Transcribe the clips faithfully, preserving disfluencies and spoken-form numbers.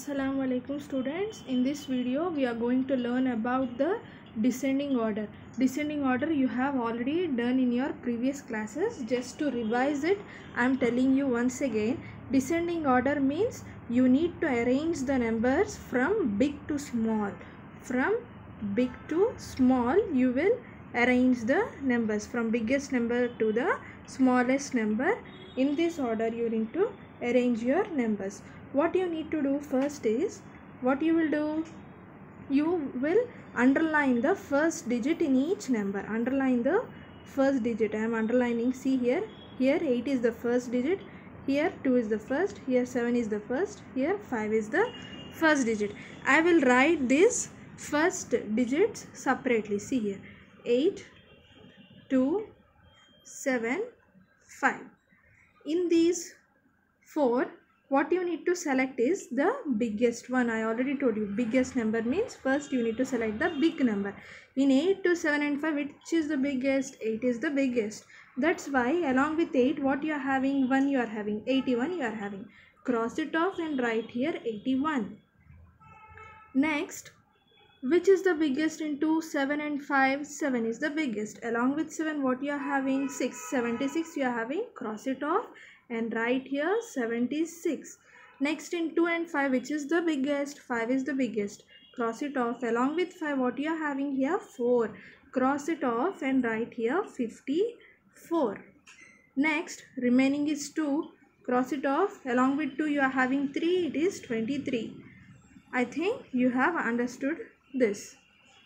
Assalamu alaikum students. In this video we are going to learn about the descending order. Descending order you have already done in your previous classes. Just to revise it, I am telling you once again. Descending order means you need to arrange the numbers from big to small. From big to small you will arrange the numbers from biggest number to the smallest number. In this order you need to arrange your numbers. What you need to do first is, what you will do, you will underline the first digit in each number. Underline the first digit. I am underlining. See here, here eight is the first digit, here two is the first, here seven is the first, here five is the first digit. I will write this first digits separately. See here, eight, two, seven, five. In these four, what you need to select is the biggest one. I already told you, biggest number means first you need to select the big number. In eight, two, seven and five, which is the biggest? eight is the biggest. That's why along with eight, what you are having? one you are having. eighty-one you are having. Cross it off and write here eighty-one. Next, which is the biggest in two, seven and five? seven is the biggest. Along with seven, what you are having? six. seventy-six you are having. Cross it off and write here seventy-six. Next, in two and five, which is the biggest? five is the biggest. Cross it off. Along with five, what you are having here? four. Cross it off and write here fifty-four. Next, remaining is two. Cross it off. Along with two, you are having three. It is twenty-three. I think you have understood this.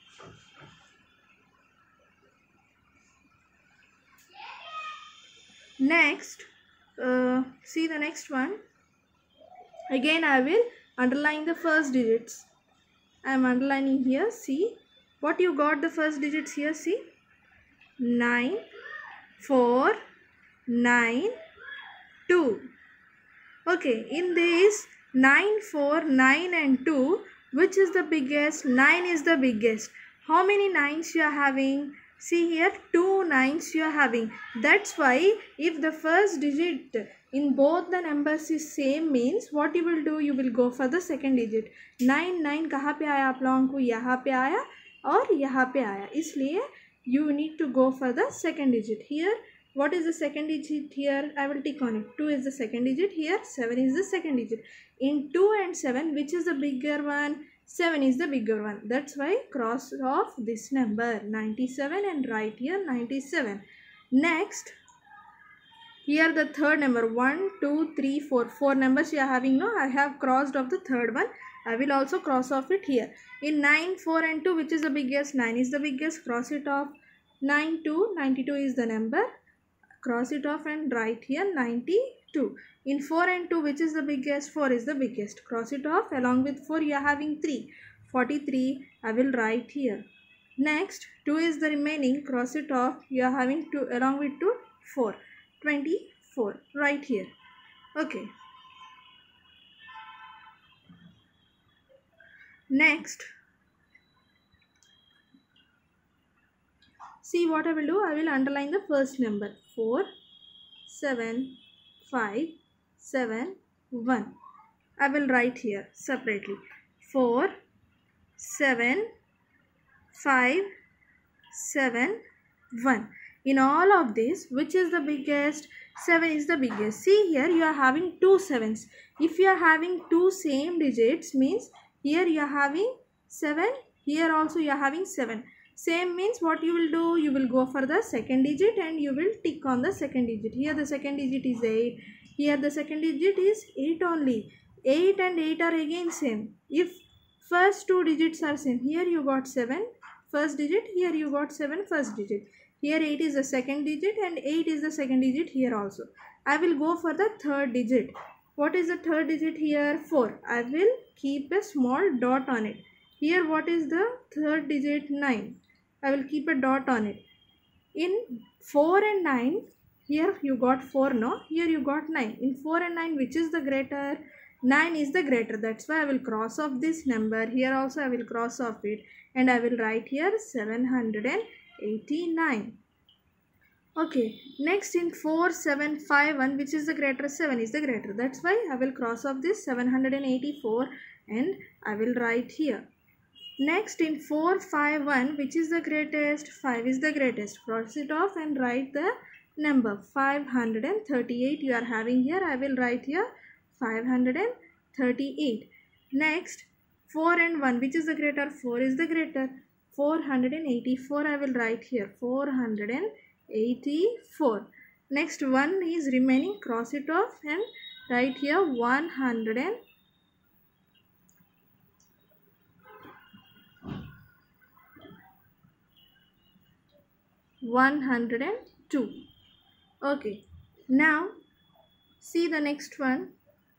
Next, uh, see the next one. Again I will underline the first digits. I am underlining here. See what you got, the first digits here. See, nine, four, nine, two. Okay, in this nine, four, nine and two, which is the biggest? nine is the biggest. How many nines you are having? See here, two nines you are having. That's why if the first digit in both the numbers is same, means what you will do? You will go for the second digit. nine, nine कहाँ पे आया आप लोगों को? यहाँ पे आया और यहाँ पे आया. इसलिए you need to go for the second digit. Here, what is the second digit here? I will tick on it. two is the second digit. Here, seven is the second digit. In two and seven, which is the bigger one? seven is the bigger one. That's why cross off this number ninety-seven and write here ninety-seven. Next, here the third number, one, two, three, four. Four numbers you are having. No, I have crossed off the third one. I will also cross off it here. In nine, four and two, which is the biggest? nine is the biggest. Cross it off. nine, two, ninety-two is the number. Cross it off and write here ninety-two. In four and two, which is the biggest? four is the biggest. Cross it off. Along with four, you are having three. forty-three, I will write here. Next, two is the remaining. Cross it off. You are having two. Along with two, four. twenty-four. Right here. Okay. Next, see what I will do. I will underline the first number. four, seven, five, seven, one. I will write here separately. four, seven, five, seven, one. In all of this, which is the biggest? seven is the biggest. See here, you are having two sevens. If you are having two same digits, means here you are having seven, here also you are having seven. Same means what you will do? You will go for the second digit and you will tick on the second digit. Here the second digit is eight. Here the second digit is eight only. eight and eight are again same. If first two digits are same, here you got seven first digit, here you got seven first digit. Here eight is the second digit and eight is the second digit here also. I will go for the third digit. What is the third digit here? four. I will keep a small dot on it. Here what is the third digit? nine. I will keep a dot on it. In four and nine, here you got four, no? Here you got nine. In four and nine, which is the greater? nine is the greater. That's why I will cross off this number. Here also I will cross off it. And I will write here seven hundred eighty-nine. Okay, next in four seven five one, which is the greater? seven is the greater. That's why I will cross off this seven hundred eighty-four and I will write here. Next in four five one, which is the greatest? five is the greatest. Cross it off and write the number five hundred thirty-eight you are having here. I will write here five hundred thirty-eight. Next, four and one, which is the greater? four is the greater. four hundred eighty-four I will write here four hundred eighty-four. Next, one is remaining. Cross it off and write here one hundred. one hundred two. Okay, now see the next one.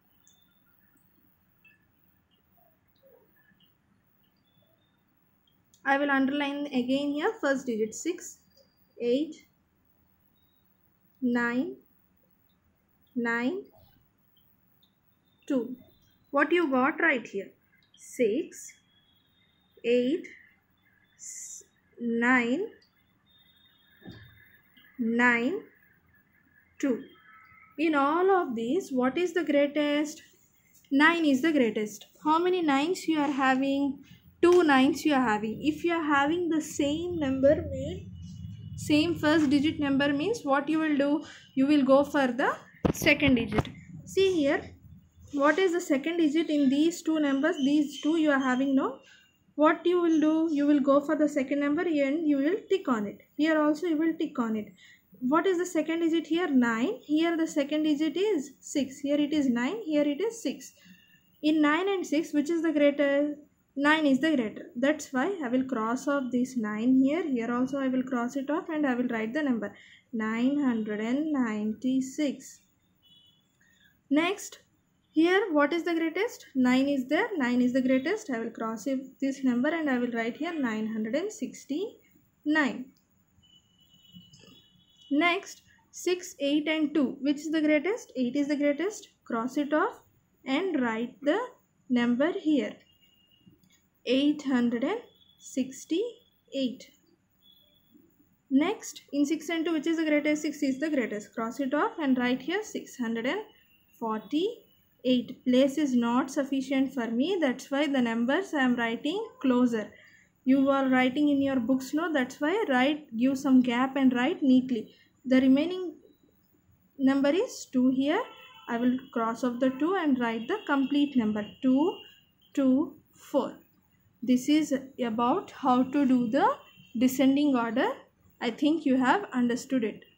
I will underline again here first digit six, eight, nine, nine, two. What you got right here? six, eight, nine, nine, two. In all of these, what is the greatest? nine is the greatest. How many nines you are having? Two nines you are having. If you are having the same number, mean same first digit number, means what you will do? You will go for the second digit. See here, what is the second digit in these two numbers? These two you are having, no? What you will do? You will go for the second number and you will tick on it. Here also you will tick on it. What is the second digit here? nine. Here the second digit is six. Here it is nine. Here it is six. In nine and six, which is the greater? nine is the greater. That's why I will cross off this nine here. Here also I will cross it off and I will write the number nine hundred ninety-six. Next, here what is the greatest? nine is there. nine is the greatest. I will cross this number and I will write here nine hundred sixty-nine. Next, six, eight and two. Which is the greatest? eight is the greatest. Cross it off and write the number here. eight hundred sixty-eight. Next, in six and two, which is the greatest? six is the greatest. Cross it off and write here six hundred forty-eight. Place is not sufficient for me. That's why the numbers I am writing closer. You are writing in your books, no? That's why write, give some gap and write neatly. The remaining number is two here. I will cross off the two and write the complete number two, two, four. This is about how to do the descending order. I think you have understood it.